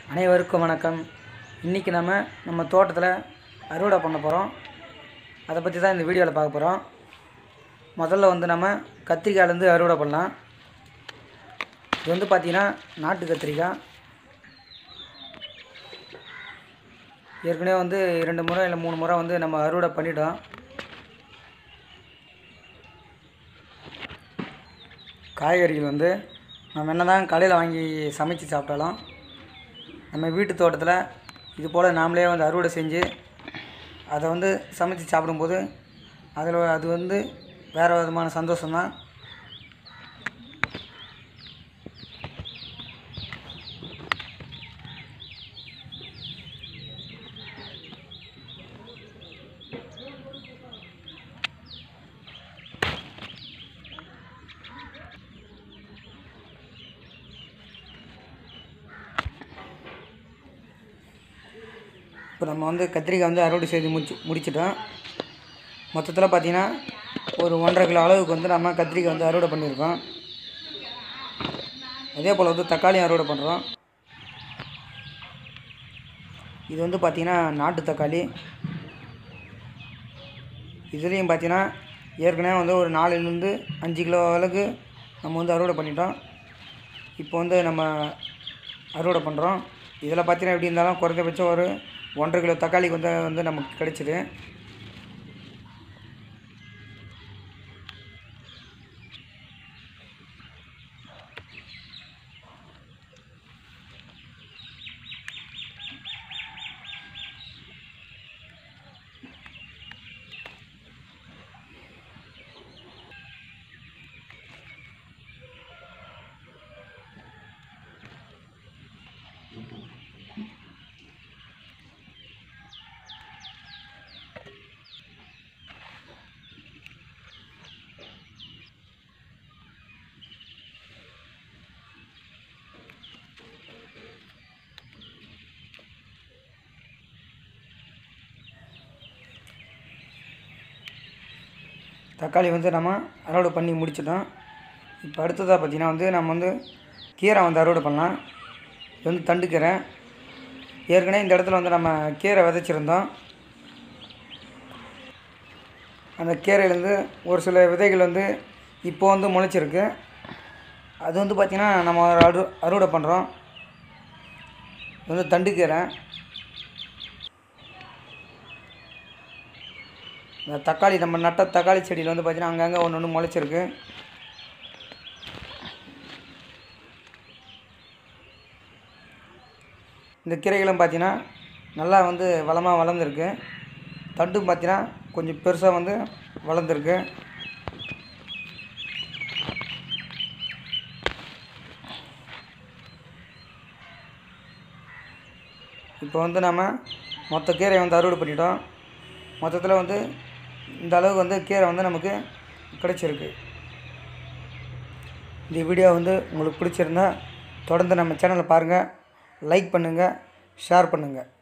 அனைவருக்கும் வணக்கம். இன்றைக்கி நம்ம தோட்டத்தில் அறுவடை பண்ண போகிறோம். அதை பற்றி தான் இந்த வீடியோவில் பார்க்க போகிறோம். முதல்ல நம்ம கத்திரிக்காயிலேருந்து அறுவடை பண்ணலாம். இது பார்த்திங்கன்னா நாட்டு கத்திரிக்காய். ஏற்கனவே 2 முறை இல்லை 3 முறை நம்ம அறுவடை பண்ணிட்டோம். காய்கறிகள் நம்ம என்ன தான் கடையில் வாங்கி சமைச்சு சாப்பிட்டாலும் நம்ம வீட்டு தோட்டத்தில் இது போல் நாமளே அறுவடை செஞ்சு அதை சமைச்சு சாப்பிடும்போது அது வேறு விதமான சந்தோஷம்தான். இப்போ நம்ம கத்திரிக்காய் அறுவடை செய்து முடிச்சிட்டோம். மொத்தத்தில் பார்த்திங்கன்னா ஒரு 1.5 கிலோ அளவுக்கு நம்ம கத்திரிக்காய் அறுவடை பண்ணியிருக்கோம். அதே போல் தக்காளியும் அறுவடை பண்ணுறோம். இது பார்த்திங்கன்னா நாட்டு தக்காளி. இதுலேயும் பார்த்திங்கன்னா ஏற்கனவே ஒரு 4லேருந்து 5 கிலோ அளவுக்கு நம்ம அறுவடை பண்ணிட்டோம். இப்போ நம்ம அறுவடை பண்ணுறோம். இதில் பார்த்திங்கன்னா எப்படி இருந்தாலும் குறைஞ்சபட்சம் ஒரு 1.5 கிலோ தக்காளிக்கு நமக்கு கிடைச்சிது. தக்காளி நம்ம அறுவடை பண்ணி முடிச்சிட்டோம். இப்போ அடுத்ததாக பார்த்திங்கன்னா நம்ம கீரை அறுவடை பண்ணலாம். இது தண்டுக்கீரை. ஏற்கனவே இந்த இடத்துல நம்ம கீரை விதைச்சிருந்தோம். அந்த கீரையிலேருந்து ஒரு சில விதைகள் இப்போ முளைச்சிருக்கு. அது பார்த்திங்கன்னா நம்ம அறுவடை பண்ணுறோம். இது தண்டுக்கீரை. இந்த தக்காளி நம்ம நட்ட தக்காளி செடியில் பார்த்திங்கன்னா அங்கங்கே ஒன்று முளைச்சிருக்கு. இந்த கீரைகளும் பார்த்திங்கன்னா நல்லா வளமாக வளர்ந்துருக்கு. தண்டும் பார்த்திங்கன்னா கொஞ்சம் பெருசாக வளர்ந்துருக்கு. இப்போ நம்ம மொத்த கீரையை அறுவடை பண்ணிட்டோம். மொத்தத்தில் இந்த அளவுக்கு கீரை நமக்கு கிடைச்சிருக்கு. இந்த வீடியோ உங்களுக்கு பிடிச்சிருந்தா தொடர்ந்து நம்ம சேனலை பாருங்கள், லைக் பண்ணுங்கள், ஷேர் பண்ணுங்கள்.